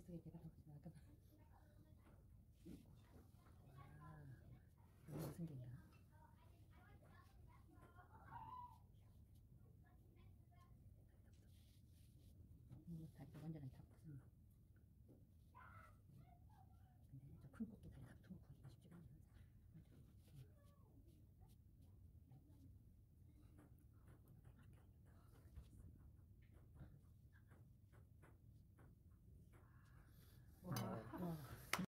속에 개가 더 없지만 잠깐만. 와, 이게 무슨 개인가? 다리가 완전히 다 부순.